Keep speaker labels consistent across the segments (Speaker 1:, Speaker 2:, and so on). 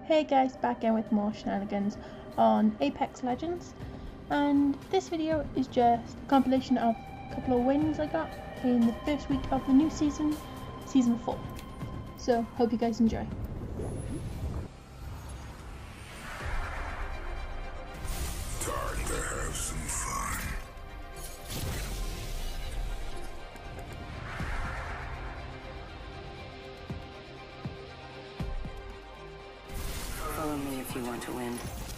Speaker 1: Hey guys, back again with more shenanigans on Apex Legends, and this video is just a compilation of a couple of wins I got in the first week of the new season, Season 4. So, hope you guys enjoy.
Speaker 2: Time to have some fun.
Speaker 3: Follow me if you want to win.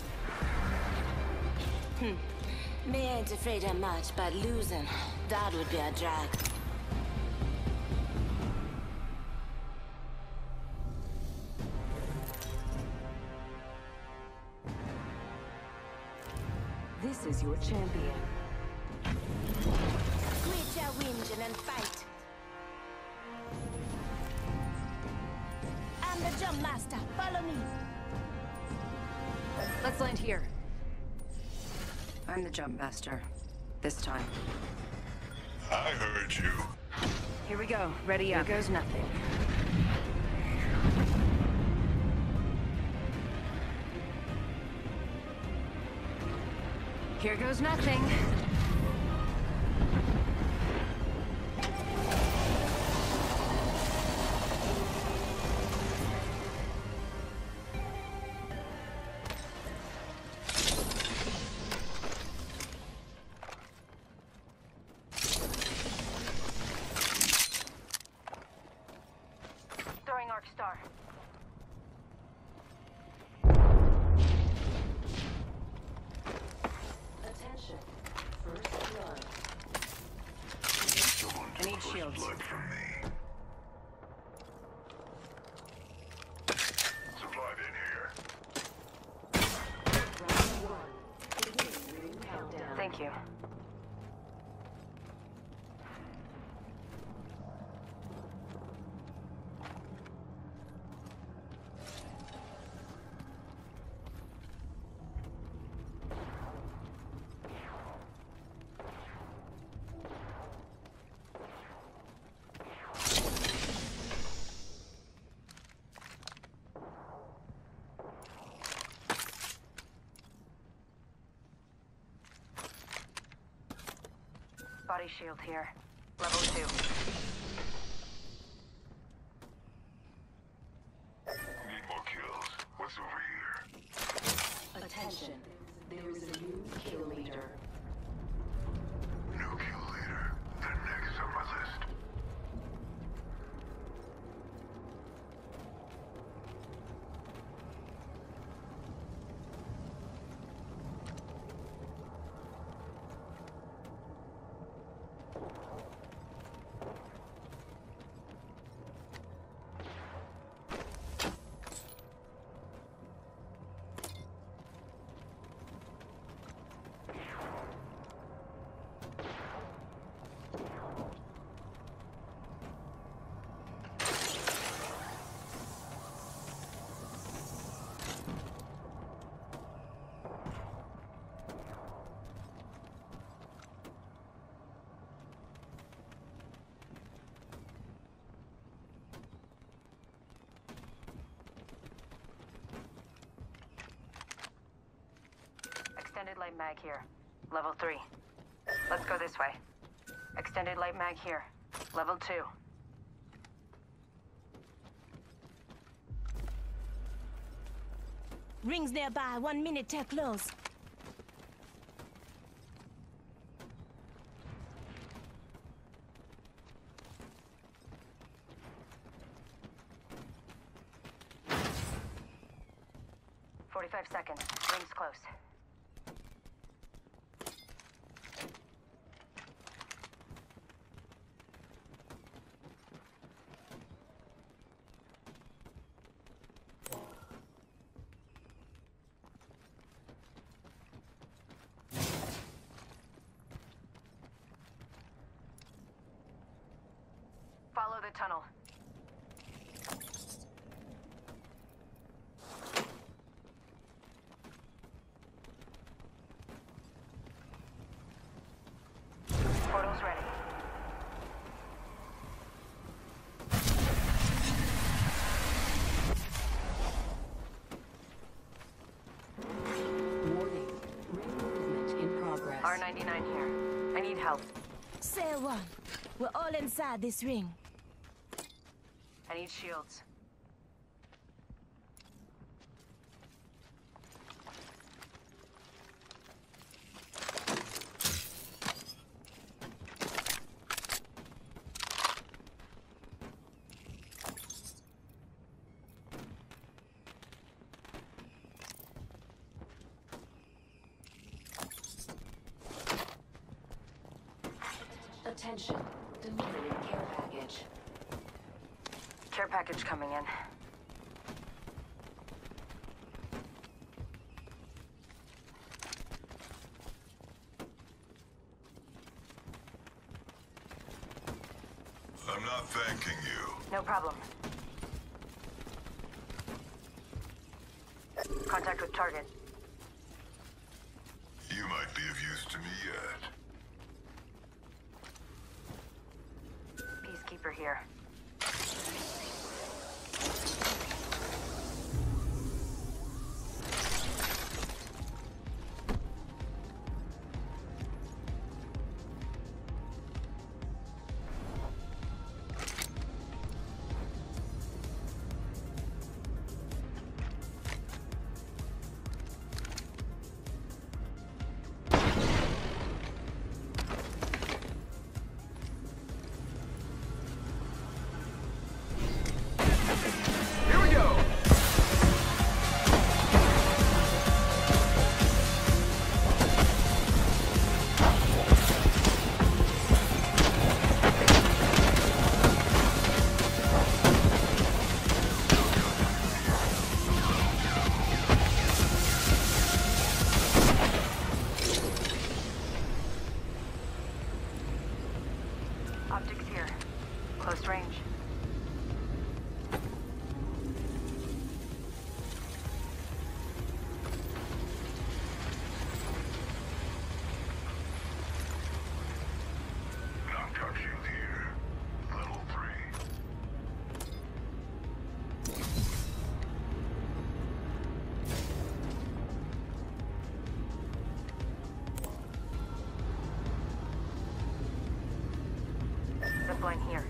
Speaker 4: Me ain't afraid of much, but losing, that would be a drag.
Speaker 3: This is your champion.
Speaker 4: Quit your whinging and fight. I'm the jump master, follow me.
Speaker 3: Let's land here. I'm the jump master. This time.
Speaker 2: I heard you.
Speaker 3: Here we go. Ready up. Here goes nothing. Here goes nothing. Throwing arc star. Attention. First blood. I need shields.
Speaker 2: Blood from me. Supply bin here.
Speaker 3: Round one. Beginning ring countdown. Thank you. Body shield here. Level 2.
Speaker 2: Need more kills. What's over here?
Speaker 3: Attention. There is a new kill leader.
Speaker 2: New kill leader. They're next on my list.
Speaker 3: Extended light mag here. Level 3. Let's go this way. Extended light mag here. Level 2.
Speaker 4: Rings nearby, 1 minute till close.
Speaker 3: "45 seconds. Rings close. Follow the tunnel. Portal's ready. need help.
Speaker 4: Say one. We're all inside this ring.
Speaker 3: I need shields.
Speaker 5: Attention, delivering care package.
Speaker 3: Care package coming in.
Speaker 2: I'm not thanking you.
Speaker 3: No problem. Contact with target.
Speaker 2: You might be of use to me yet.
Speaker 3: Peacekeeper here. Optics here. Close range.
Speaker 2: Knock shield here. Level 3.
Speaker 3: Zipline here.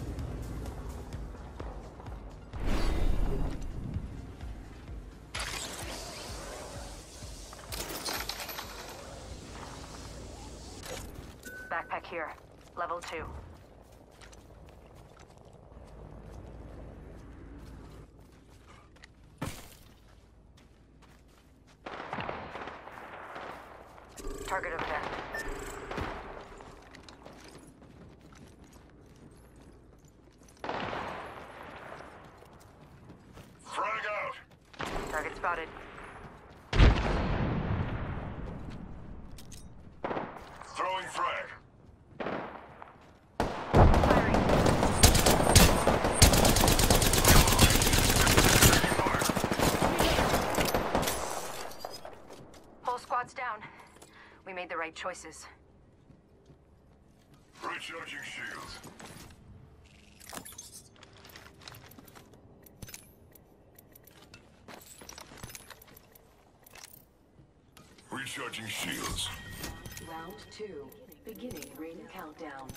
Speaker 3: Backpack here. Level 2. Target over there.
Speaker 2: Frag out!
Speaker 3: Target spotted.
Speaker 2: Throwing frag.
Speaker 3: Firing. Whole squad's down. We made the right choices.
Speaker 2: Recharging shields. Recharging shields.
Speaker 5: Round 2. Beginning ring countdown.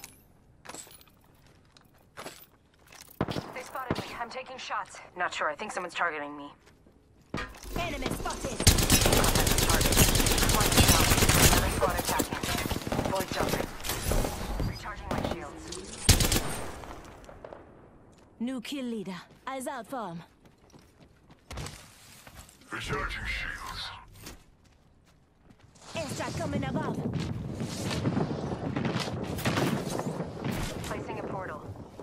Speaker 3: They spotted me. I'm taking shots. Not sure. I think someone's targeting me.
Speaker 4: Enemy spotted.
Speaker 3: Contact with target. One shot. Another squad attacking. Fully jumping. Recharging my shields.
Speaker 4: New kill leader. Eyes out for him.
Speaker 2: Recharging shields.
Speaker 4: Airstrike coming above.
Speaker 3: Placing a portal.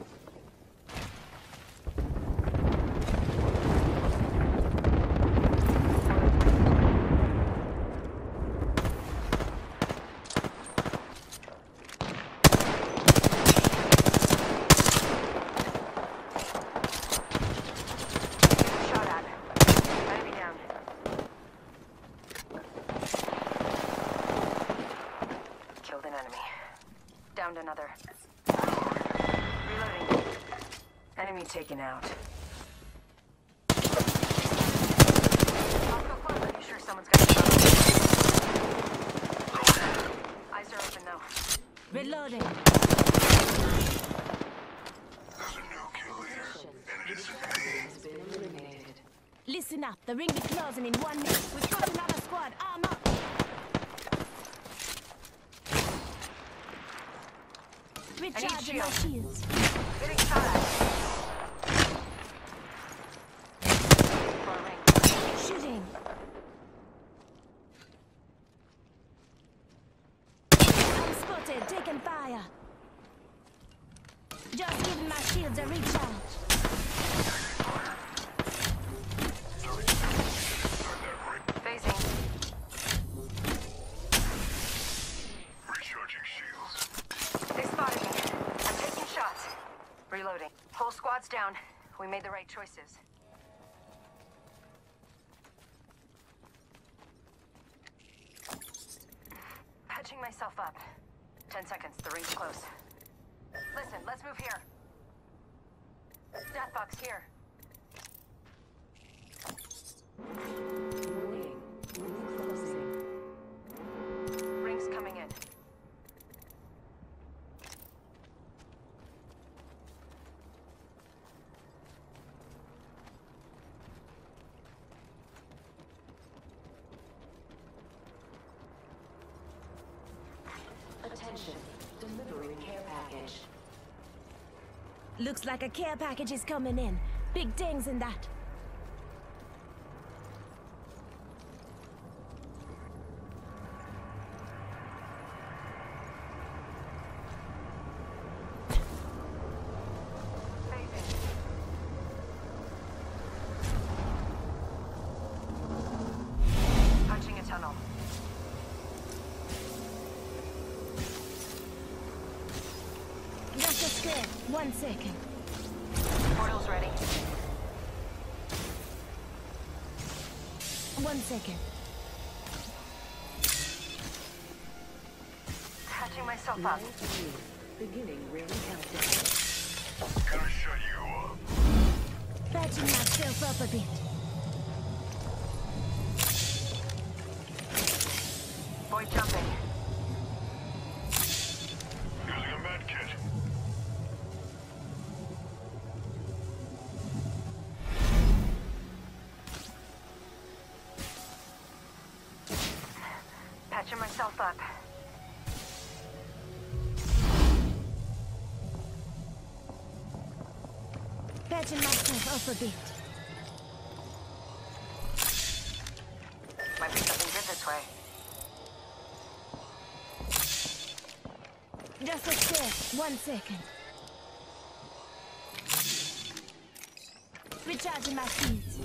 Speaker 3: Shot at. Enemy down. Killed an enemy. Downed another. Reloading. Enemy taken out. I'll go close. Are you sure someone's got a shot? Eyes are open though.
Speaker 4: Reloading.
Speaker 2: There's a new kill leader, and it isn't me.
Speaker 5: Has been eliminated.
Speaker 4: Listen up. The ring is closing in 1 minute. We've got another squad. Arm up. Recharging my shields.
Speaker 3: Getting shot at. Far range.
Speaker 4: Shooting. I'm spotted. Taking fire. Just giving my shields a recharge.
Speaker 3: Phasing.
Speaker 2: Recharging shields.
Speaker 3: They spotted me. I'm taking shots. Reloading. Whole squad's down. We made the right choices. Patching myself up. 10 seconds. The ring's close. Listen, let's move here. Death box here.
Speaker 5: Warning. Ring closing.
Speaker 3: Ring's coming in.
Speaker 5: Attention. Delivering care package.
Speaker 4: Looks like a care package is coming in. Big dings in that.
Speaker 3: Phasing. Punching a tunnel.
Speaker 4: Just a square. 1 second.
Speaker 3: Portal's ready.
Speaker 4: 1 second.
Speaker 3: Patching myself up.
Speaker 5: 3. Beginning ring countdown.
Speaker 2: Gonna shut you up.
Speaker 4: Patching myself up a bit.
Speaker 3: Boy jumping.
Speaker 2: Using a med kit.
Speaker 3: Patching myself up.
Speaker 4: Patching myself up a bit.
Speaker 3: Might be something good this way.
Speaker 4: Just a square. 1 second. Recharging my shields.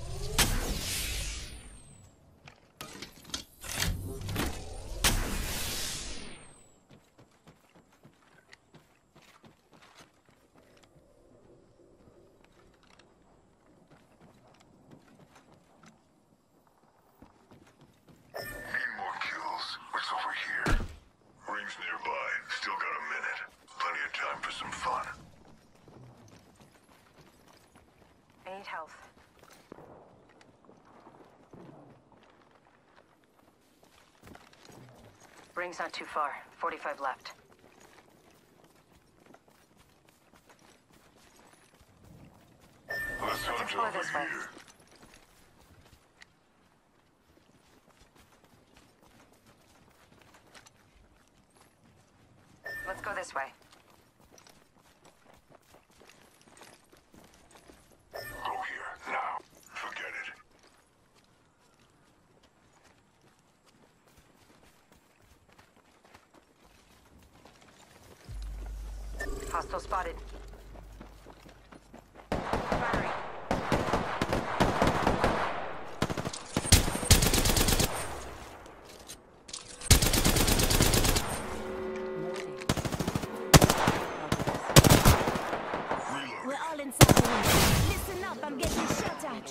Speaker 2: Need more kills. What's over here? Rings nearby. Still got a minute. Plenty of time for some fun.
Speaker 3: I need health. Ring's not too far. 45 left.
Speaker 2: Let's hunt
Speaker 3: explore
Speaker 2: over
Speaker 3: this way.
Speaker 2: here.
Speaker 3: Let's go this way.
Speaker 2: Go here, now. Forget it.
Speaker 3: Hostile spotted. Firing.
Speaker 4: We're all inside the ring. Listen up, I'm getting shot at.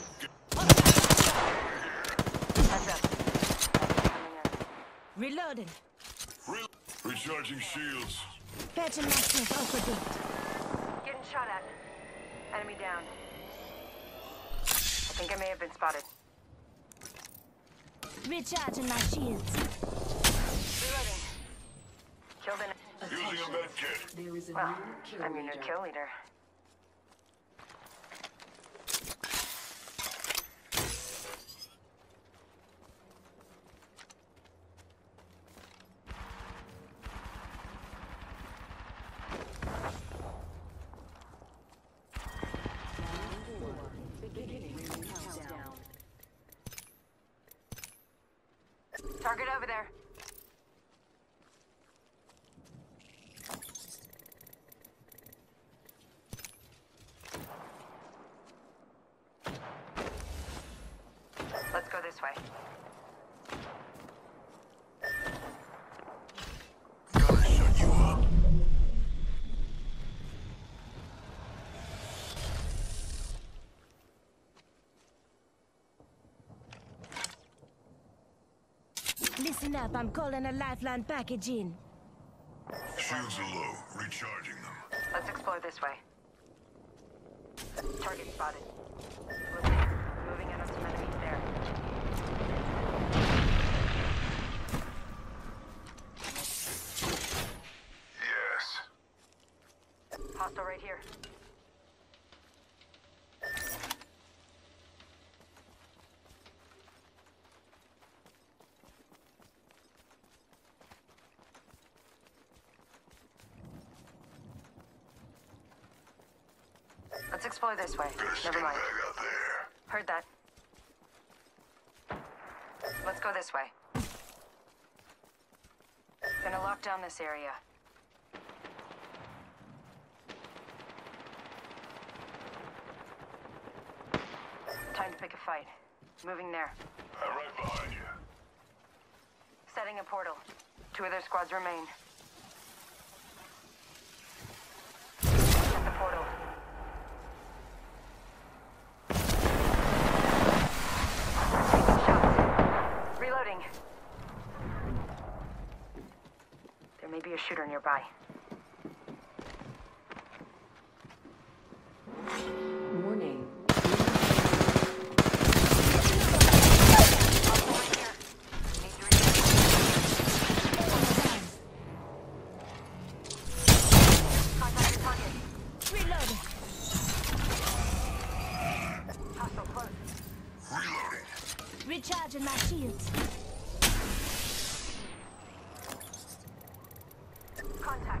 Speaker 3: Heads up. Coming in.
Speaker 4: Reloading.
Speaker 2: Recharging shields.
Speaker 4: Patching myself up a bit.
Speaker 3: Getting shot at. Enemy down. I think I may have been spotted.
Speaker 4: Recharging my shields.
Speaker 3: Reloading. Killed an...
Speaker 2: Using a med kit.
Speaker 5: There is a
Speaker 3: Well,
Speaker 5: new kill
Speaker 3: I'm your new
Speaker 5: leader.
Speaker 3: kill leader.
Speaker 5: Beginning ring countdown.
Speaker 3: Target over there. Let's go this way.
Speaker 2: Gotta shut you up.
Speaker 4: Listen up, I'm calling a lifeline package in.
Speaker 2: Shields are low. Recharging them.
Speaker 3: Let's explore this way. Target spotted. Moving in on some enemies there.
Speaker 2: Yes.
Speaker 3: Hostile right here. Let's explore this way.
Speaker 2: Got a
Speaker 3: Never mind.
Speaker 2: scumbag out there.
Speaker 3: Heard that. Let's go this way. Gonna lock down this area. Time to pick a fight. Moving there.
Speaker 2: I'm right behind you.
Speaker 3: Setting a portal. 2 other squads remain. Set the portal. Shot. Reloading. There may be a shooter nearby.
Speaker 5: Warning.
Speaker 4: Reloading.
Speaker 3: Hostile close.
Speaker 2: Reloading.
Speaker 4: Recharging my shields.
Speaker 3: Contact.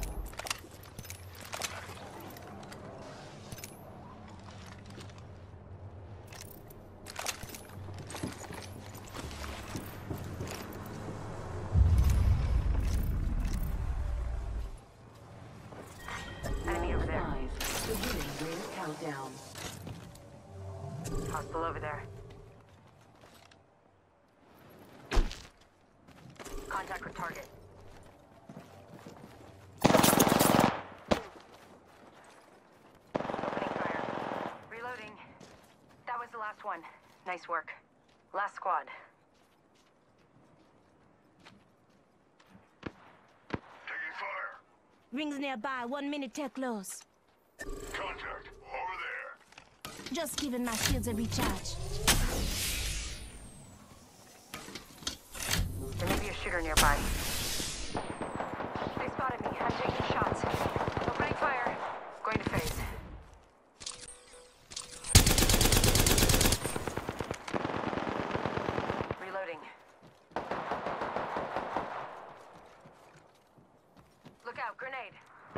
Speaker 3: Enemy over there.
Speaker 5: 5. Beginning ring countdown.
Speaker 3: Hostile over there. Contact with target. Opening fire. Reloading. That was the last one. Nice work. Last squad.
Speaker 2: Taking fire.
Speaker 4: Rings nearby, 1 minute till close.
Speaker 2: Contact. Over there.
Speaker 4: Just giving my shields a recharge.
Speaker 3: There may be a shooter nearby. They spotted me. I'm taking shots. Opening fire. Going to phase. Reloading. Look out, grenade.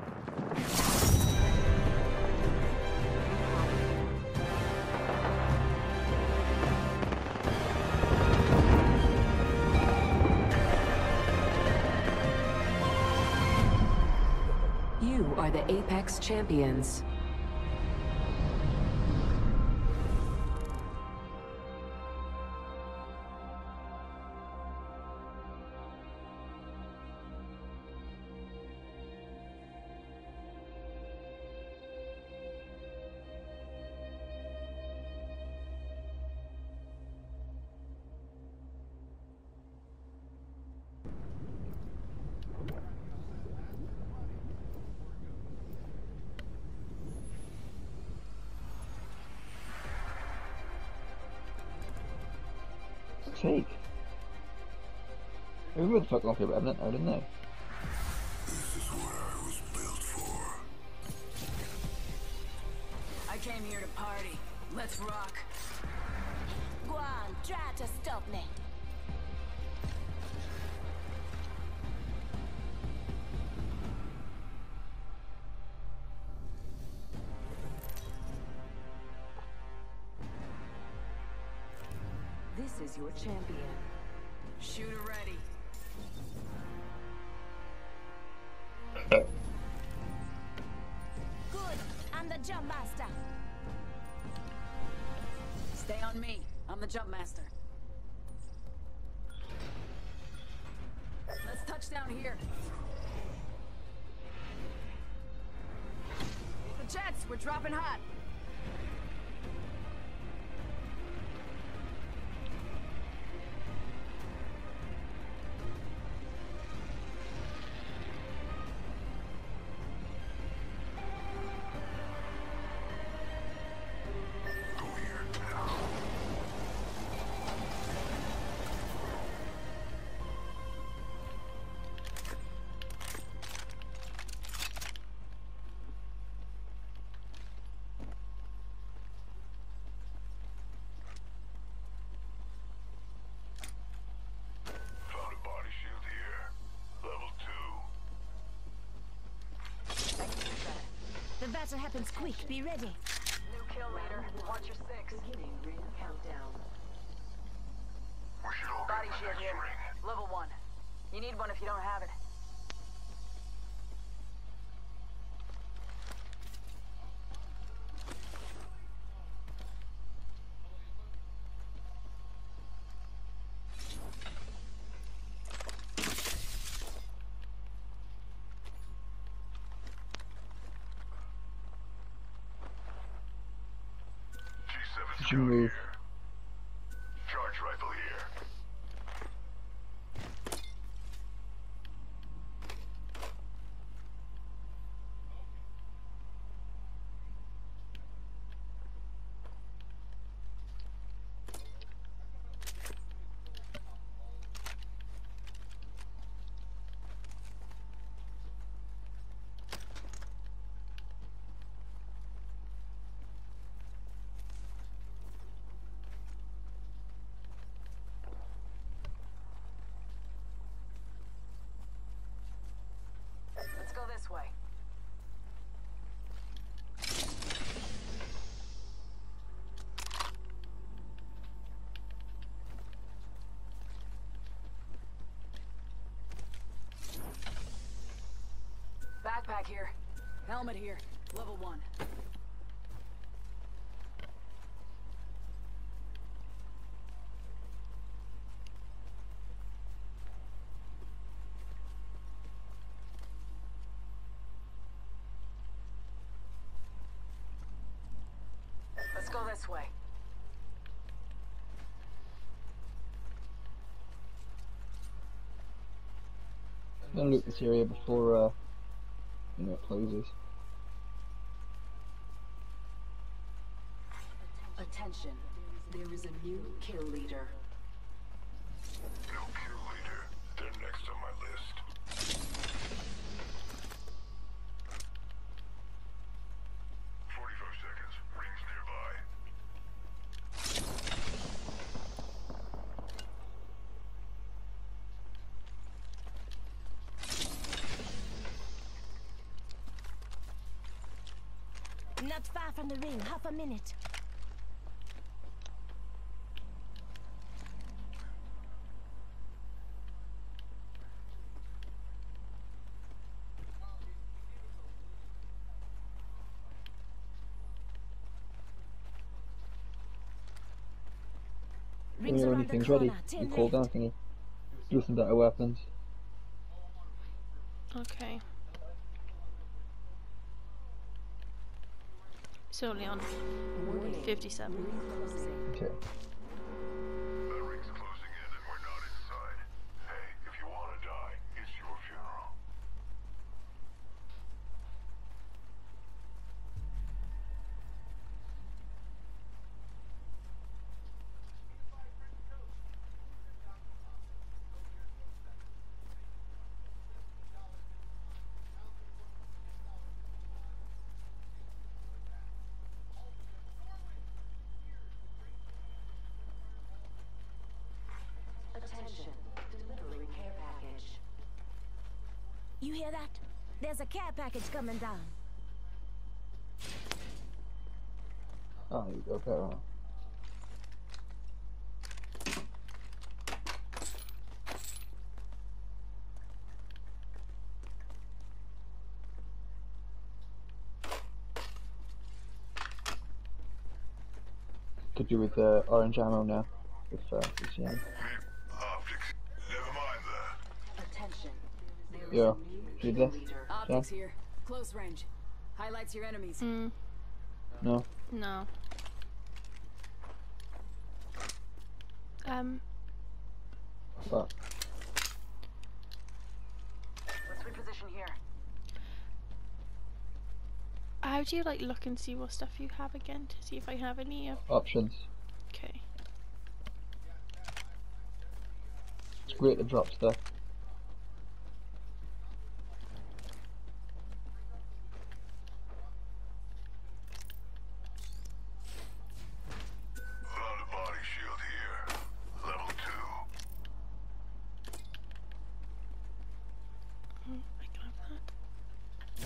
Speaker 5: You are the Apex Champions.
Speaker 6: Take. Who would fuck off here, but I didn't know. came here to party. Let's rock.
Speaker 4: Go on, try to stop me.
Speaker 5: This is your champion.
Speaker 6: Shooter ready.
Speaker 4: Good, I'm the jump master.
Speaker 6: Stay on me. I'm the jump master. Let's touch down here. The jets, we're dropping hot.
Speaker 2: Found a body shield here. Level 2.
Speaker 4: The battle happens quick, be ready.
Speaker 3: New kill leader. Watch your six.
Speaker 5: Beginning ring countdown.
Speaker 2: We should all
Speaker 3: Body
Speaker 2: get the
Speaker 3: shield
Speaker 2: next
Speaker 3: here.
Speaker 2: ring.
Speaker 3: Level 1. You need one if you don't have it.
Speaker 2: G7
Speaker 7: Did you
Speaker 2: scout
Speaker 7: move?
Speaker 2: here. Charge rifle here.
Speaker 3: Let's go this way.
Speaker 6: Backpack here. Helmet here. Level 1.
Speaker 3: Let's go this way.
Speaker 7: I'm gonna loot this area before it closes.
Speaker 5: Attention. There is a new kill leader.
Speaker 2: No kill leader. They're next on my list. 45 seconds. Rings nearby.
Speaker 4: Not far from the ring, half a minute. Rings
Speaker 7: When
Speaker 4: around the
Speaker 7: anything's
Speaker 4: corner,
Speaker 7: ready, you
Speaker 4: 10
Speaker 7: call
Speaker 4: left.
Speaker 7: down thingy. Do some better weapons.
Speaker 1: Okay. It's only on
Speaker 5: Warning.
Speaker 1: 57.
Speaker 5: Ring closing.
Speaker 7: Okay.
Speaker 2: That ring's closing in and we're not inside. Hey, if you want to die, it's your funeral.
Speaker 4: hear that? There's a care package coming down.
Speaker 7: Oh, you go, Pharaoh. Could do with orange ammo now. If you
Speaker 2: Need optics. Never mind that.
Speaker 5: Attention. There is
Speaker 7: Yeah.
Speaker 5: a new
Speaker 7: Read
Speaker 5: kill
Speaker 7: this.
Speaker 5: leader.
Speaker 6: Optics here. Close range. Highlights your enemies.
Speaker 1: Mm,
Speaker 7: no.
Speaker 1: no.
Speaker 7: But
Speaker 3: Let's reposition here.
Speaker 1: How do you like look and see what stuff you have again to see if I have any of?
Speaker 7: options.
Speaker 1: Okay.
Speaker 7: It's great to drop stuff.
Speaker 2: Found a body shield here. Level 2.
Speaker 1: I can have that.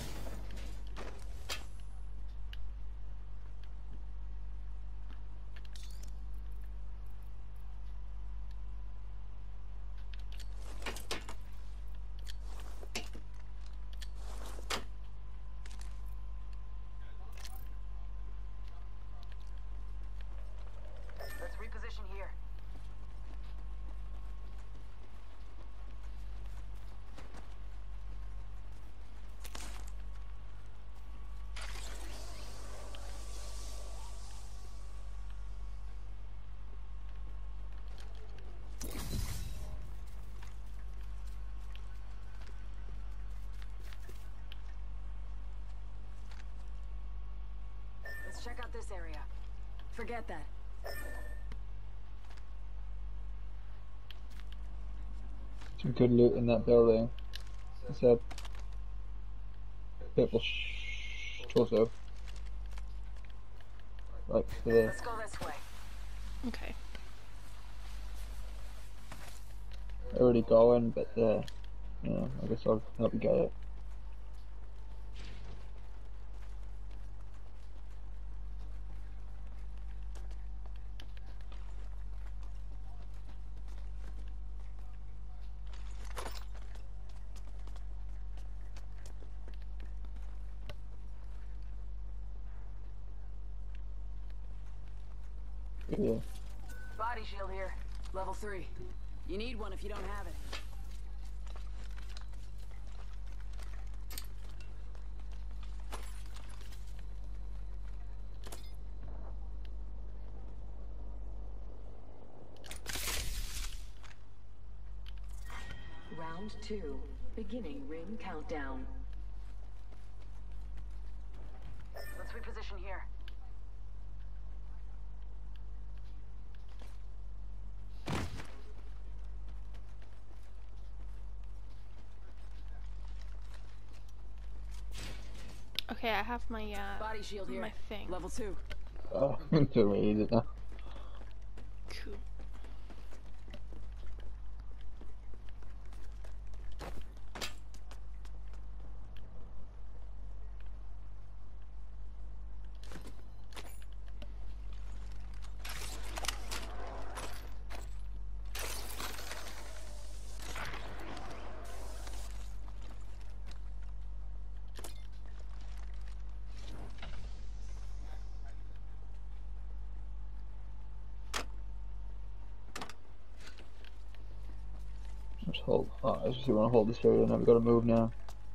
Speaker 3: Let's reposition here.
Speaker 6: Let's check out this area. Forget that.
Speaker 7: Some good loot in that building. It's a purple torso. Right to the
Speaker 3: Let's go this way.
Speaker 1: Okay.
Speaker 7: already going, but yeah, I guess I'll help you get it. Yeah.
Speaker 3: Body shield here.
Speaker 6: Level 3. You need one if you don't have it.
Speaker 5: Round 2. Beginning ring countdown.
Speaker 3: Let's reposition here.
Speaker 1: Okay, I have my
Speaker 6: Body shield here.
Speaker 1: my thing.
Speaker 6: Level 2.
Speaker 7: Oh, don't read it now.
Speaker 1: Cool.
Speaker 7: Just hold. Oh, I just want to hold this area. Now we got to move now.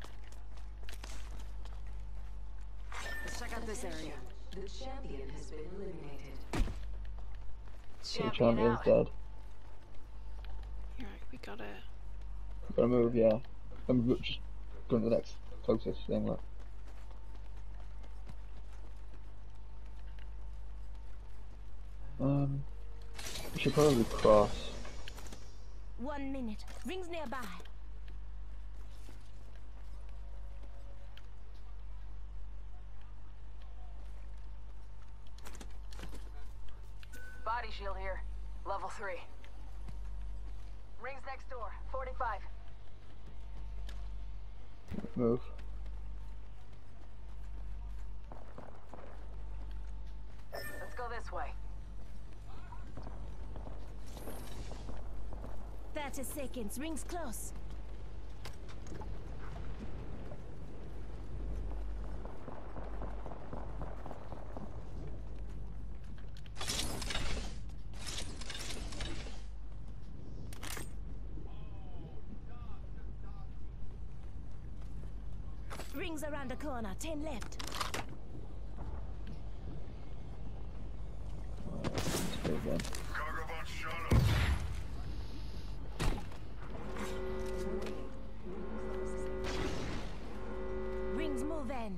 Speaker 6: Let's check out this area.
Speaker 5: The champion has been eliminated.
Speaker 7: So the champion's dead.
Speaker 1: Alright, we got it.
Speaker 7: We gotta move, yeah. I'm just going to the next closest thing. Look. We should probably cross.
Speaker 4: 1 minute. Rings nearby.
Speaker 3: Body shield here. Level 3. Rings next door. 45.
Speaker 7: Move.
Speaker 3: Let's go this way.
Speaker 4: 30 seconds. Rings close. Rings around the corner. 10 left.
Speaker 7: Let's go again.
Speaker 2: Kagaban shut up.
Speaker 4: Rings move in.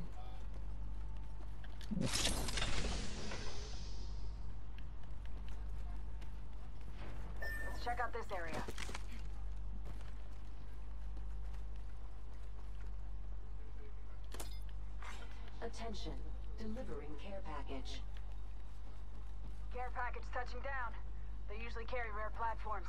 Speaker 3: Let's check out this area.
Speaker 5: Attention, delivering care package.
Speaker 3: Care package touching down. They usually carry rare platforms.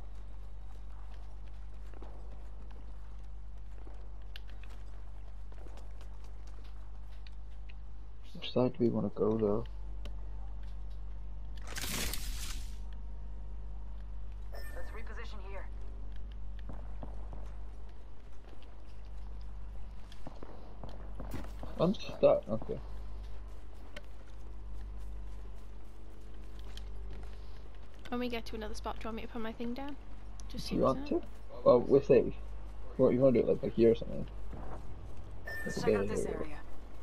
Speaker 7: Which side do we want to go though?
Speaker 3: Let's reposition here.
Speaker 7: I'm stuck. Okay.
Speaker 1: When we get to another spot, do you want me to put my thing down? Just
Speaker 7: Do
Speaker 1: use
Speaker 7: you want
Speaker 1: it.
Speaker 7: to? Well, we're safe. What you want to do it like here or something?
Speaker 3: Let's check out this area.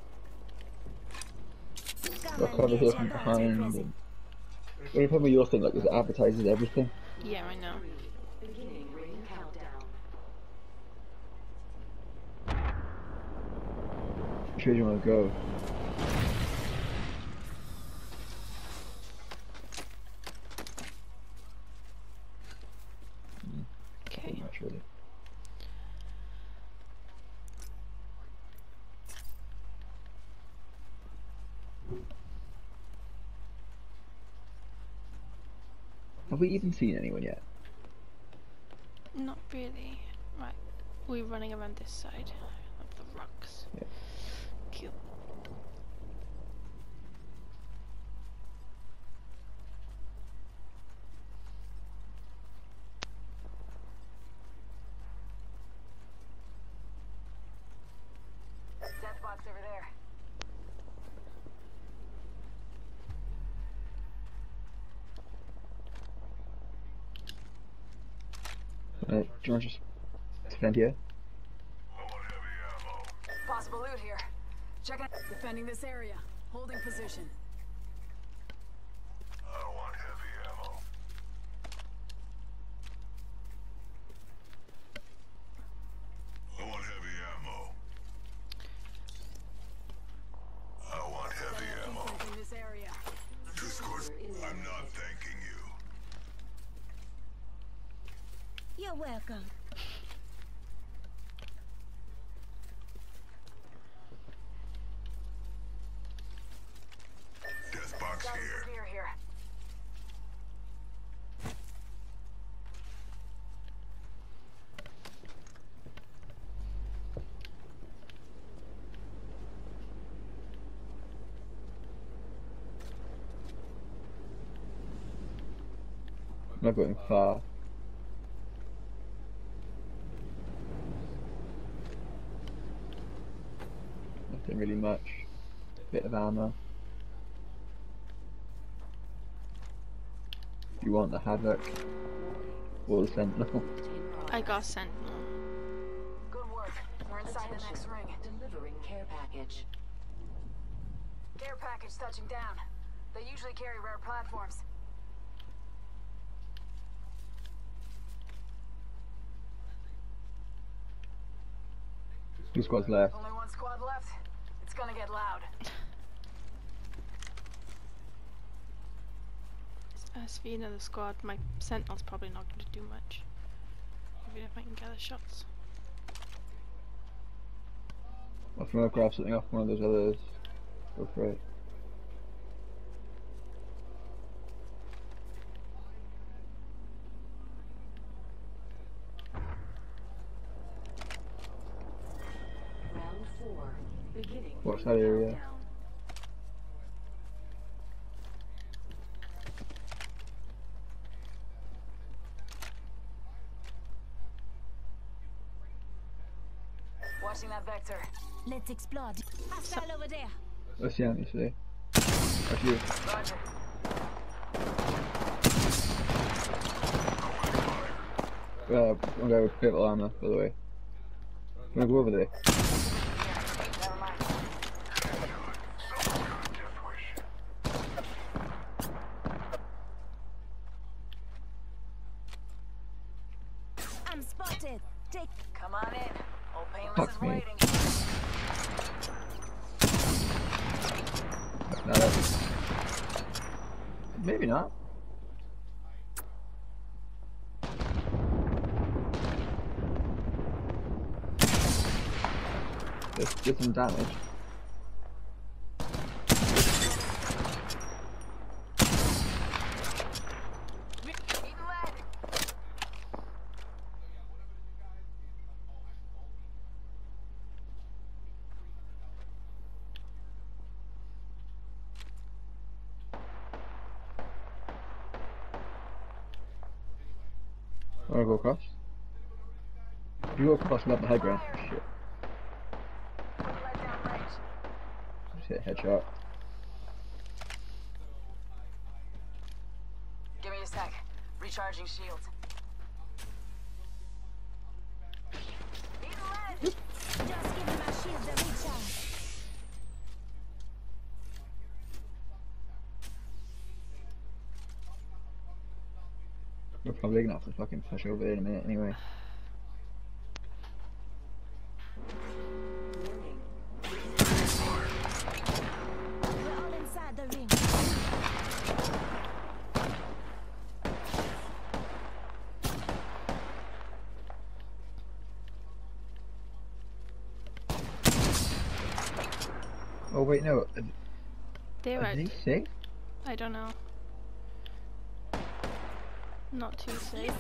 Speaker 7: We'll cover here from behind. And... When you put me your thing, like, it advertises everything.
Speaker 1: Yeah, I know.
Speaker 5: Beginning ring countdown.
Speaker 7: Which way do you want to go?
Speaker 1: Okay.
Speaker 7: Not much really. Have we even seen anyone yet?
Speaker 1: Not really. Right. We're running around this side of the rocks.
Speaker 7: Yeah.
Speaker 1: Cute.
Speaker 3: Death box over there.
Speaker 7: Do you want to just stand here?
Speaker 2: I want heavy ammo.
Speaker 3: Possible loot here. Check out.
Speaker 6: Defending this area. Holding position.
Speaker 2: I want heavy ammo. I want heavy ammo. I want heavy ammo.
Speaker 6: In this area.
Speaker 2: Discord, I'm not thanking you.
Speaker 4: You're welcome.
Speaker 2: Death box
Speaker 3: Got a
Speaker 2: here.
Speaker 3: spear here.
Speaker 7: I'm not going far. Nothing really much. Bit of ammo. If you want the Havoc or the Sentinel.
Speaker 1: I got Sentinel.
Speaker 3: Good work. We're inside the next ring.
Speaker 5: Delivering care package.
Speaker 3: Care package touching down. They usually carry rare platforms.
Speaker 7: Two squads left.
Speaker 3: Only one squad left. It's gonna get loud.
Speaker 1: As for another squad, my Sentinel's probably not going to do much. Even if I can gather shots.
Speaker 7: Well, if you want to grab something off one of those others, go for it. watch that area.
Speaker 3: Watching that vector.
Speaker 4: Let's explore. Hostile over there.
Speaker 7: Let's see how this today. That's you.
Speaker 3: Roger.
Speaker 7: I'm going with purple armor, by the way. Can I go over there?
Speaker 3: Never mind.
Speaker 4: I'm spotted. Take.
Speaker 3: Come on in. Old Painless
Speaker 7: Fuck
Speaker 3: is
Speaker 7: me.
Speaker 3: waiting.
Speaker 7: No. Maybe not. Let's get some damage.
Speaker 3: Eating lead.
Speaker 7: Wanna go across? You go across and up the high ground. Shit.
Speaker 3: Put the lead down range.
Speaker 7: Just hit a headshot.
Speaker 3: Give me a sec. Recharging shield. Eating lead.
Speaker 4: Just give me my shield a recharge.
Speaker 7: We're probably gonna have to fucking push over there in a minute anyway.
Speaker 4: We're all inside the ring.
Speaker 7: Oh wait, no.
Speaker 1: They're out.
Speaker 7: Did he say?
Speaker 1: I don't know. Not too safe.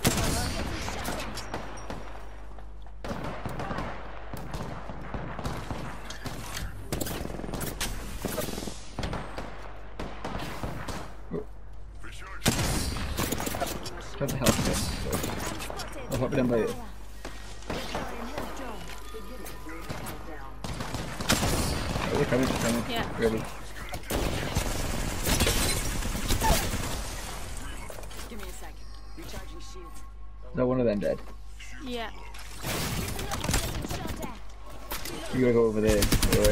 Speaker 7: Try to help him. I'll pop it down by you. Oh, they're coming, they're coming.
Speaker 1: Yeah.
Speaker 7: Ready.
Speaker 6: Give me a sec. Recharging shield.
Speaker 7: No, one of them dead.
Speaker 1: Yeah.
Speaker 7: You gotta go over there. By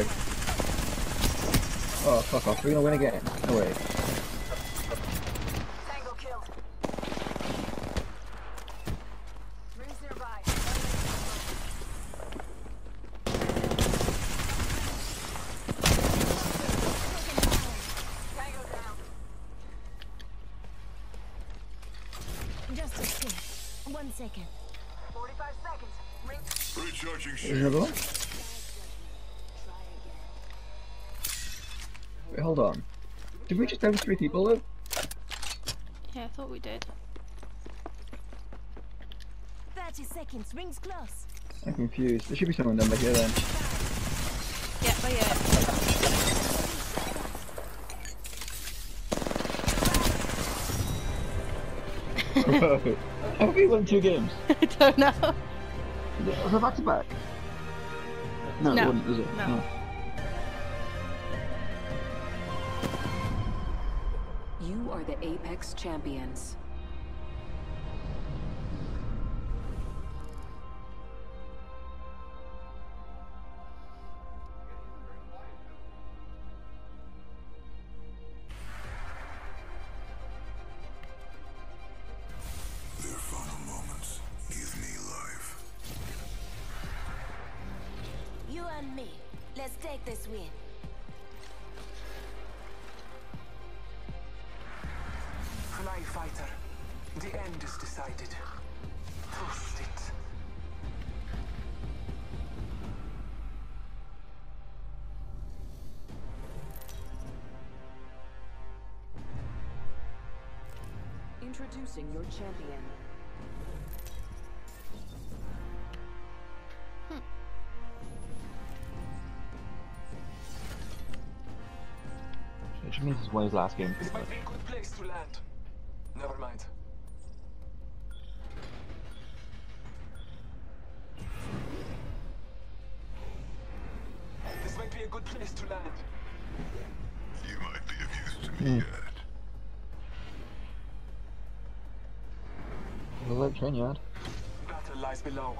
Speaker 7: oh, fuck off. We're gonna win again. No way.
Speaker 3: Tango killed. Rings nearby. Tango down.
Speaker 4: Just a sec. 1 second.
Speaker 3: 45 seconds. Ring.
Speaker 2: Recharging
Speaker 7: Is
Speaker 2: shield.
Speaker 7: there another one? Wait, hold on. Did we just have 3 people though?
Speaker 1: Yeah, I thought we did.
Speaker 4: 30 seconds. Rings close.
Speaker 7: I'm confused. There should be someone down by here then.
Speaker 1: Yeah, but yeah.
Speaker 7: Bro, how have we won 2 games?
Speaker 1: I don't know.
Speaker 7: Was it back to back? No,
Speaker 1: No.
Speaker 7: it wasn't, was it?
Speaker 1: No.
Speaker 5: You are the Apex Champions.
Speaker 2: Their final moments give me life.
Speaker 4: You and me. Let's take this win.
Speaker 8: Fly fighter, the end is decided. Trust it.
Speaker 5: Introducing your champion.
Speaker 7: Which means it's one of his last games.
Speaker 8: This might be a good place to land. Never mind. This might be a good place to land.
Speaker 2: You might be of use to me yet.
Speaker 7: The light train yard.
Speaker 8: Battle lies below.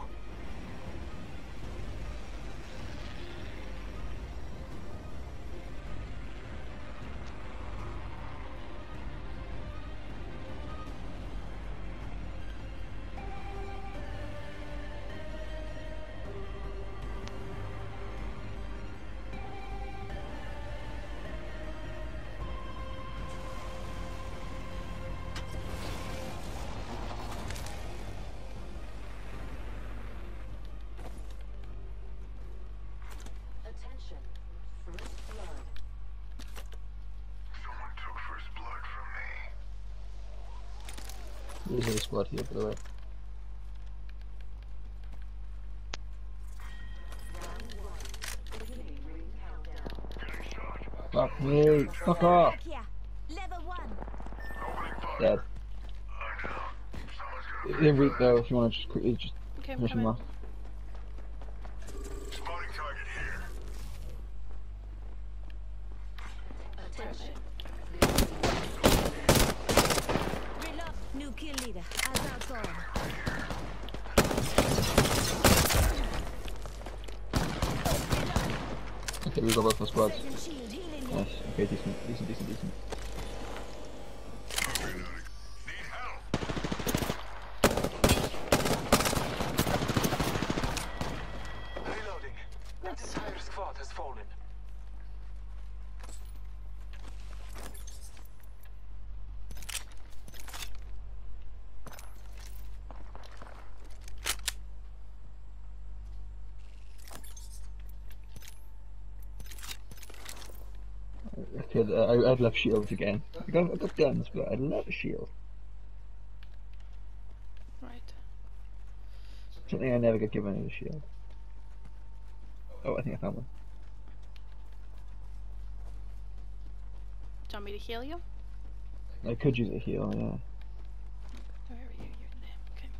Speaker 2: Someone took first blood from me.
Speaker 7: There's a squad here, by the way. Fuck me! Fuck off!
Speaker 4: Level 1.
Speaker 7: Dead. In weak though, if you want to just quickly just
Speaker 1: Okay, I'm
Speaker 7: finish him
Speaker 1: coming.
Speaker 7: off.
Speaker 2: Spotting target here.
Speaker 4: Reload. New kill leader. As outgoing.
Speaker 7: Okay, we got both my squads.
Speaker 4: Setting shield. Healing you.
Speaker 7: Nice. Okay, decent.
Speaker 2: Need help.
Speaker 8: Reloading. That entire squad has fallen.
Speaker 7: Okay, I'd love shields again. I've got guns, but I'd love a shield.
Speaker 1: Right.
Speaker 7: Something I never get given is a shield. Oh, I think I found one.
Speaker 1: Do you want me to heal you?
Speaker 7: I could use a heal, yeah.
Speaker 1: Where are you? You're in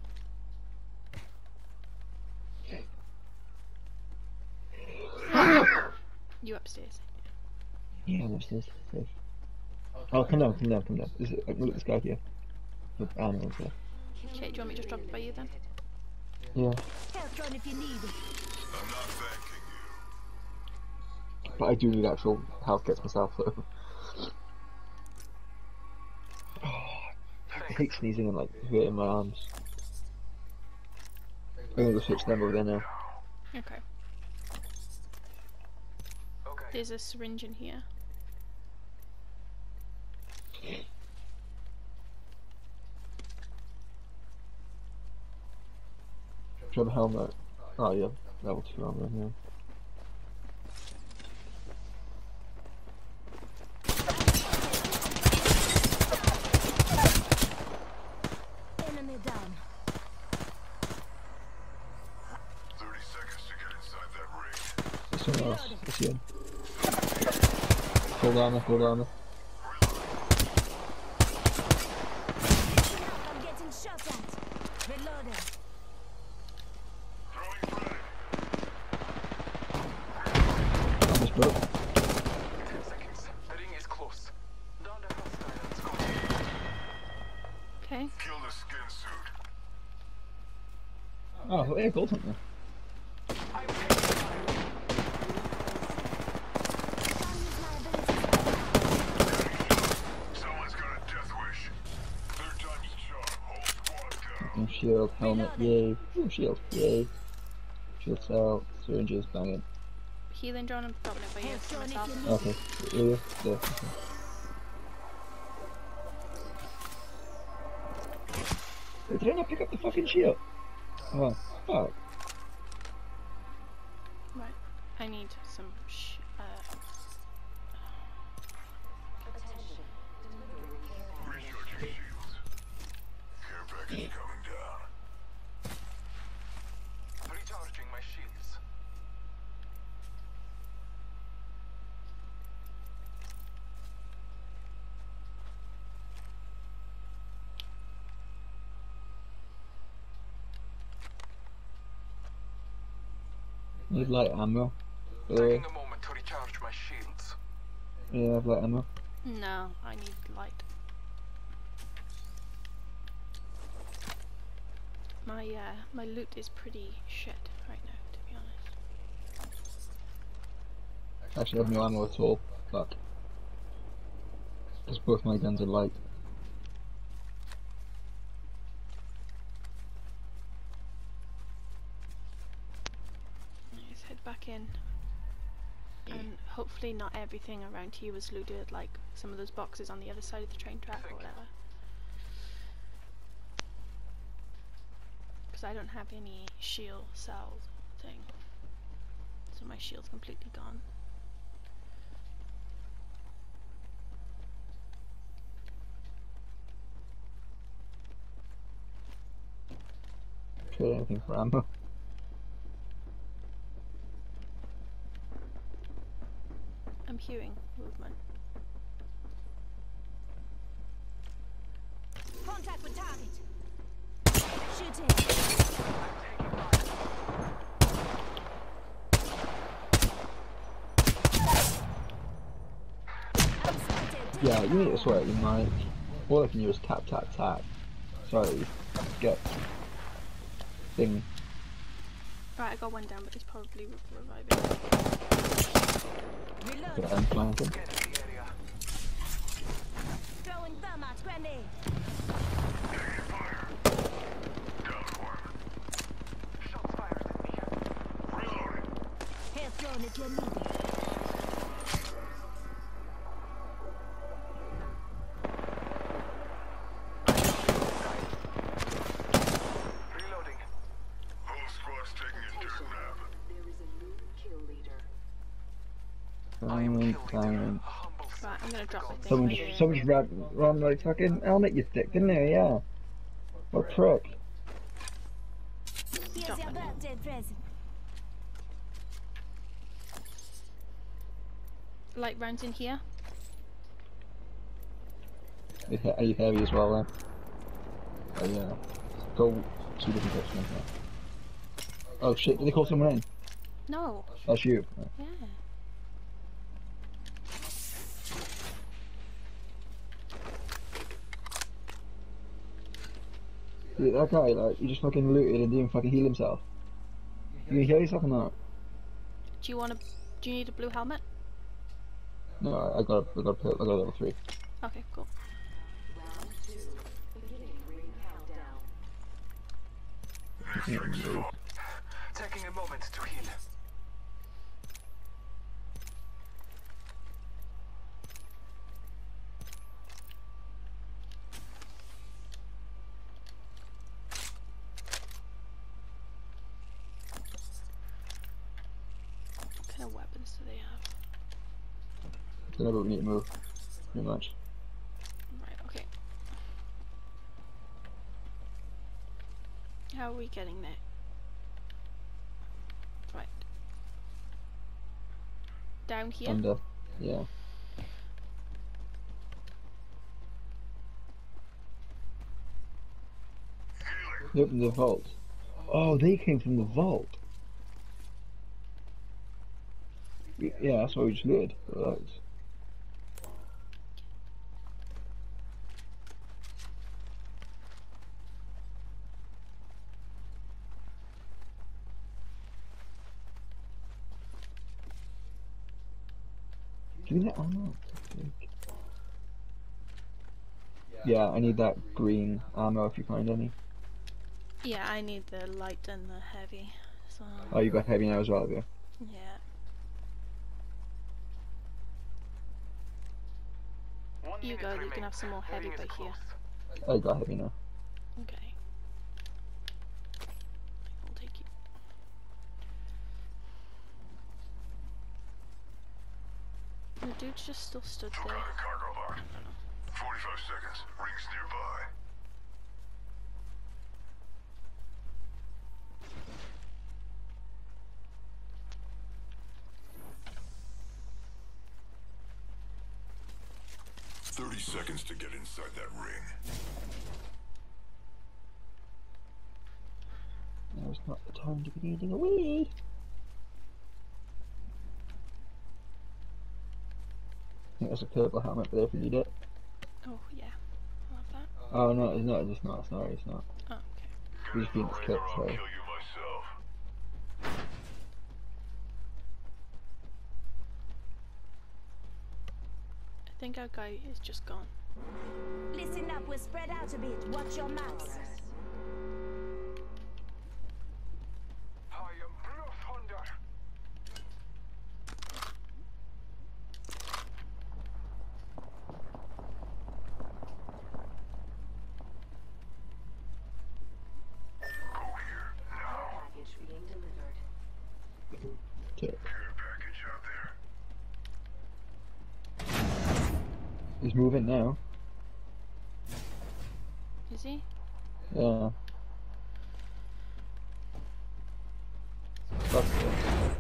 Speaker 1: there. Okay. You upstairs.
Speaker 7: Yeah, I'm upstairs. Safe. Oh, come down. Look at this guy here. With animals there.
Speaker 1: Okay, do you want me to just drop it by you then?
Speaker 7: Yeah.
Speaker 4: Health run if you need.
Speaker 2: I'm not thanking you.
Speaker 7: But I do need actual health kits myself, though. Oh, I hate sneezing and like hurting my arms. I'm gonna go switch them over there now.
Speaker 1: Okay.
Speaker 8: Okay.
Speaker 1: There's a syringe in here.
Speaker 7: Do you have a helmet? Oh yeah, level 2 armor, yeah.
Speaker 4: Enemy down.
Speaker 2: 30 seconds to get inside that ring.
Speaker 7: There's someone else. Let's see him. Full armor.
Speaker 4: I'm getting shot at. Reloading.
Speaker 2: Throwing frag.
Speaker 7: Armor's broke.
Speaker 8: 10 seconds. The ring is close. Down the hostile. Let's go.
Speaker 1: Okay.
Speaker 2: Kill the skin suit.
Speaker 7: Oh, yeah, gold hunter.
Speaker 2: Someone's got a death wish. Third time's the charm. Whole squad down.
Speaker 7: No shield, helmet, yay. Ooh, shield, yay. Shield cell, syringes, banging.
Speaker 1: Healing drone, I'm dropping it by you for myself.
Speaker 7: Okay, yeah, there. Wait, did I not pick up the fucking shield? Oh, fuck.
Speaker 1: Right. I need some
Speaker 2: Recharging shields. Care package coming down.
Speaker 8: Recharging my shields.
Speaker 7: Need light ammo.
Speaker 8: Taking a moment to recharge my shields.
Speaker 7: Yeah, I have light ammo.
Speaker 1: No, I need light. My loot is pretty shit right now, to be honest.
Speaker 7: Actually, I have no ammo at all. But because both my guns are light.
Speaker 1: Let's head back in. And hopefully not everything around here was looted, like some of those boxes on the other side of the train track or whatever. Because I don't have any shield cell thing. So my shield's completely gone.
Speaker 7: Trade anything for ammo.
Speaker 1: I'm hearing movement.
Speaker 4: Contact with target. Shooting.
Speaker 7: Yeah, you need to swear at your mic. All I can do is tap tap tap. Sorry, get thing.
Speaker 1: Right, I got one down, but he's probably reviving.
Speaker 7: Yeah, I'm flanking.
Speaker 8: Get in the area.
Speaker 4: Throwing thermite grenade.
Speaker 2: Taking fire. Down one.
Speaker 8: Shots fired at me.
Speaker 2: Reloading.
Speaker 4: Hair thrown if you need it.
Speaker 8: Reloading.
Speaker 2: Whole squad's taking a dirt nap.
Speaker 5: There is a new kill leader.
Speaker 8: I am
Speaker 7: Fine,
Speaker 8: kill
Speaker 7: fine.
Speaker 8: leader. A humble
Speaker 1: Right, I'm gonna drop my thing.
Speaker 7: Someone,
Speaker 1: here.
Speaker 7: someone just ran like fucking helmet you stick, didn't they? Yeah. What a prick.
Speaker 4: Here's
Speaker 1: Drop
Speaker 4: your
Speaker 1: my name.
Speaker 4: birthday present.
Speaker 1: Light rounds in here.
Speaker 7: Are you heavy as well then? Oh yeah. Go 2 different directions. Oh shit, did they call someone in?
Speaker 1: No.
Speaker 7: That's you.
Speaker 1: Yeah.
Speaker 7: Dude, that guy, like, he just fucking looted and didn't fucking heal himself. You gonna heal yourself or not?
Speaker 1: Do you need a blue helmet?
Speaker 7: No, I got a level 3.
Speaker 1: Okay, cool.
Speaker 5: Round 2. Beginning ring countdown.
Speaker 8: Taking a moment to heal.
Speaker 1: What kind of weapons do they have?
Speaker 7: Don't know, but we need to move. Pretty much.
Speaker 1: Right, okay. How are we getting there? Right. Down here?
Speaker 7: Under. Yeah. They opened the vault. Oh, they came from the vault. Yeah, that's why we just looted. Relax. Give me that ammo. Yeah, I need that green ammo if you find any.
Speaker 1: Yeah, I need the light and the heavy. So
Speaker 7: Oh, you got heavy now as well, have you?
Speaker 1: yeah. You go, you can have some more heavy by here.
Speaker 7: I got heavy now.
Speaker 1: Okay. I'll take you. The dude's just still stood
Speaker 2: Took
Speaker 1: there.
Speaker 2: out a cargo lock. 45 seconds. Rings nearby. Seconds to get inside that ring.
Speaker 7: Now it's not the time to be eating a wee. think there's a purple helmet there if you need it.
Speaker 1: Oh yeah, I'll have that.
Speaker 7: Oh no, it's not. It's not. Sorry, it's not.
Speaker 1: Oh, okay.
Speaker 7: We just need this kit.
Speaker 2: I'll
Speaker 7: Sorry.
Speaker 2: kill you myself.
Speaker 1: I think our guy is just gone.
Speaker 4: Listen up, we're spread out a bit. Watch your mouths.
Speaker 8: I am Blue Thunder.
Speaker 5: Package being delivered.
Speaker 7: Okay.
Speaker 2: Care package out there.
Speaker 7: He's moving now.
Speaker 1: Is he?
Speaker 7: Yeah. That's it.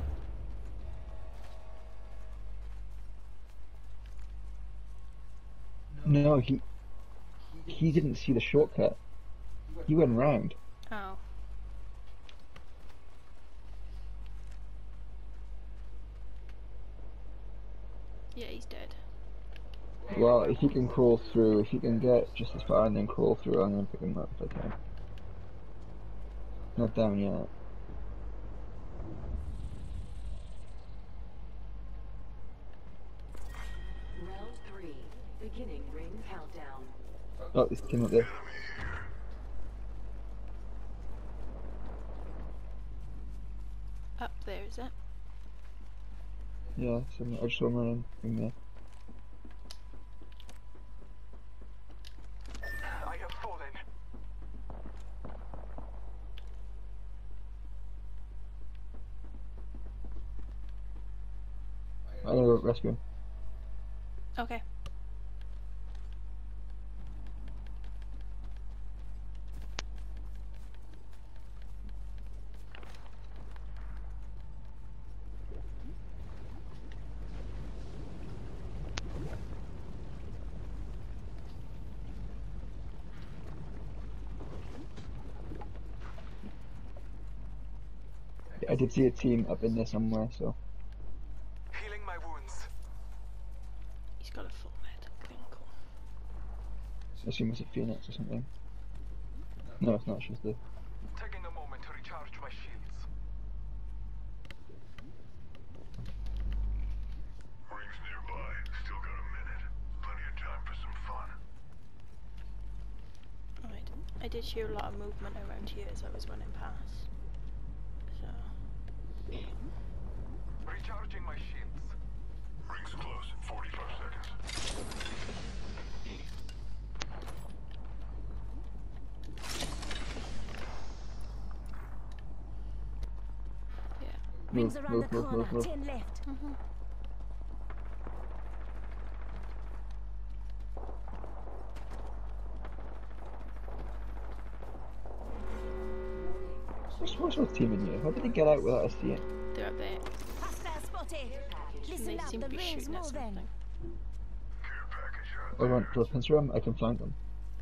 Speaker 7: No, he didn't see the shortcut. He went round.
Speaker 1: Oh. Yeah, he's dead.
Speaker 7: Well, if he can crawl through, if he can get just as far and then crawl through, I'm gonna pick him up if I can. Not down yet.
Speaker 5: Round 3. Beginning ring countdown.
Speaker 7: Oh, this came up there.
Speaker 1: Up there, is it?
Speaker 7: Yeah, so I just saw him running in there.
Speaker 8: I have fallen.
Speaker 7: I'm gonna go rescue him.
Speaker 1: Okay.
Speaker 7: I did see a team up in there somewhere, so.
Speaker 8: Healing my wounds.
Speaker 1: He's got a full med. Okay, cool.
Speaker 7: I assume it's a Phoenix or something. No, it's not, she's the.
Speaker 8: Taking a moment to recharge my shields.
Speaker 2: Rings nearby. Still got a minute. Plenty of time for some fun.
Speaker 1: Alright. I did hear a lot of movement around here as I was running past. So.
Speaker 8: Recharging my shields.
Speaker 2: Rings close. 45 seconds.
Speaker 1: Yeah.
Speaker 4: Rings
Speaker 7: Move,
Speaker 4: around
Speaker 7: move,
Speaker 4: the
Speaker 7: move,
Speaker 4: corner.
Speaker 7: move, move.
Speaker 4: 10 left.
Speaker 7: What's with team in here? How did they get out without us seeing?
Speaker 1: They're up there.
Speaker 4: Hostile spotted.
Speaker 1: And
Speaker 4: Listen
Speaker 1: they
Speaker 4: up,
Speaker 1: seem
Speaker 4: the
Speaker 1: to be
Speaker 4: ring's
Speaker 1: shooting at
Speaker 4: moving.
Speaker 1: something.
Speaker 2: Care package out
Speaker 7: I want to pincer them, I can flank them.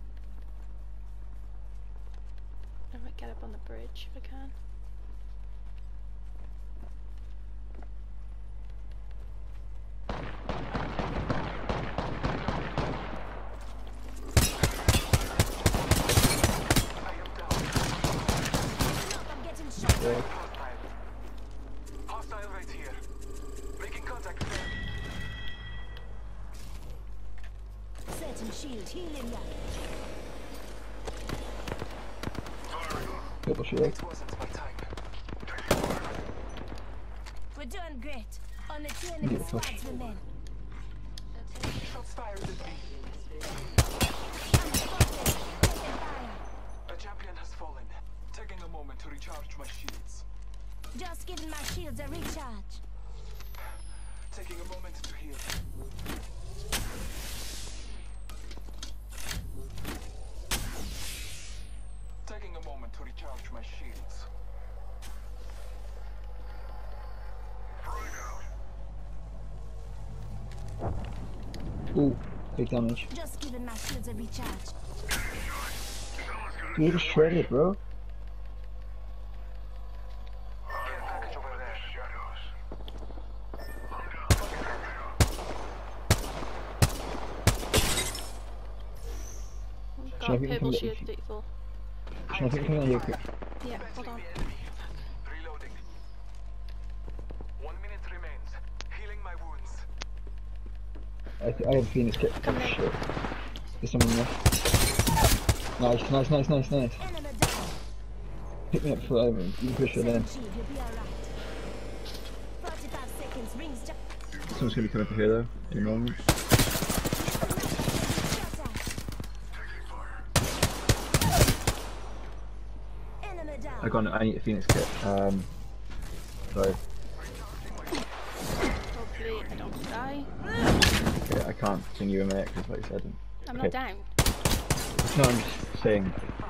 Speaker 1: I might get up on the bridge if I can.
Speaker 8: I am down.
Speaker 4: Listen up, I'm getting shot.
Speaker 7: Yeah.
Speaker 8: Hostile. Hostile right here. Making contact with enemy.
Speaker 4: Certain shield healing ya.
Speaker 7: Purple shield.
Speaker 8: It wasn't my time.
Speaker 4: We're doing great. Only 2
Speaker 7: Yeah,
Speaker 4: enemy
Speaker 7: push.
Speaker 4: squads remain.
Speaker 8: Shots fired at me.
Speaker 4: I'm spotted. Taking fire.
Speaker 8: A champion has fallen. Taking a moment to recharge my shields.
Speaker 4: Just giving my shields a recharge.
Speaker 8: Taking a moment to heal. Taking a moment to recharge my shields.
Speaker 7: Ooh, big damage.
Speaker 4: Just giving my shields a recharge.
Speaker 7: You just shredded, bro.
Speaker 8: Care package over there.
Speaker 2: Shadows. I'm down.
Speaker 1: got
Speaker 7: Shall I
Speaker 1: a
Speaker 7: think
Speaker 1: purple
Speaker 7: we can
Speaker 1: shield
Speaker 7: get-
Speaker 1: 34.
Speaker 7: Shall I think come in here quick?
Speaker 1: Yeah, hold on.
Speaker 8: Reloading. 1 minute remains. Healing my wounds.
Speaker 7: I have a Phoenix kit.
Speaker 1: Come
Speaker 7: Oh
Speaker 1: in.
Speaker 7: shit. There's someone there. Nice. Pick me up for you can push her then. Someone's gonna be coming up here though, in a moment. I need a Phoenix kit. Sorry.
Speaker 1: Hopefully I don't die.
Speaker 7: Okay, I can't sing you a minute because like you said.
Speaker 1: I'm
Speaker 7: Okay.
Speaker 1: not down.
Speaker 7: No, I'm just saying.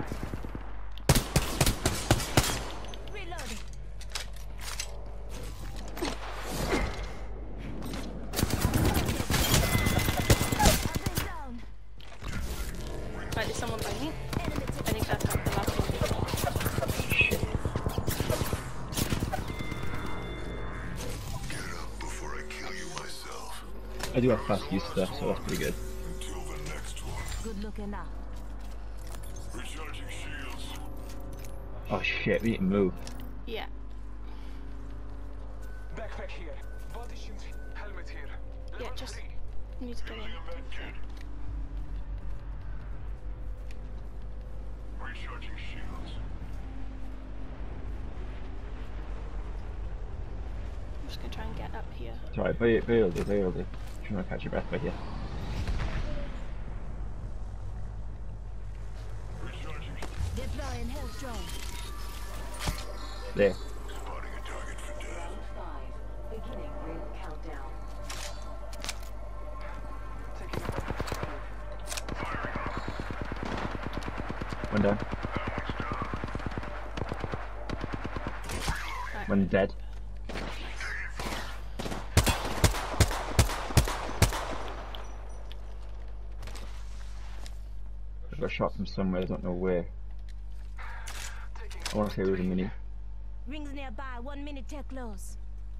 Speaker 1: Right, there's someone by me. I think that's the last one.
Speaker 7: Shit.
Speaker 2: Get up before I kill you myself.
Speaker 7: I do have fast use stuff, so that's pretty good.
Speaker 2: Until the next one.
Speaker 4: Good looking now.
Speaker 2: Recharging shields.
Speaker 7: Oh shit, we need to move.
Speaker 1: Yeah.
Speaker 8: Backpack here. Body shield. Helmet here.
Speaker 1: Yeah,
Speaker 8: Level
Speaker 1: just
Speaker 8: 3.
Speaker 1: need to get in.
Speaker 2: Building a med kit. Recharging shields.
Speaker 1: I'm just gonna try and get up here.
Speaker 7: It's alright, very early. Trying to catch your breath by here.
Speaker 2: Recharging.
Speaker 4: Deploying health drone.
Speaker 7: There.
Speaker 2: Spotting a target for death.
Speaker 5: 5. Beginning ring countdown.
Speaker 8: Taking a
Speaker 7: One down.
Speaker 1: Right.
Speaker 7: One dead. I got shot from somewhere, I don't know where. I want to say it was a mini.
Speaker 4: Rings nearby. 1 minute till close.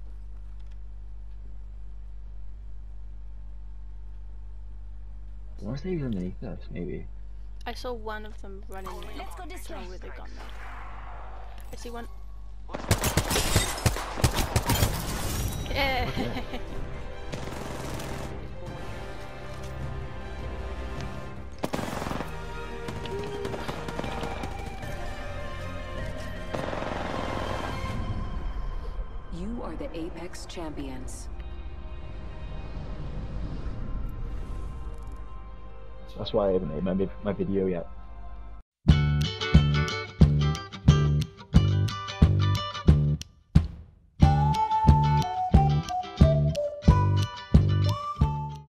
Speaker 7: I want to say it was underneath us, maybe.
Speaker 1: I saw one of them running in.
Speaker 4: Let's go this
Speaker 1: I don't know
Speaker 4: way.
Speaker 1: where they've gone now. I see one. Yeah.
Speaker 5: You are the Apex champions.
Speaker 7: That's why I haven't made my video yet.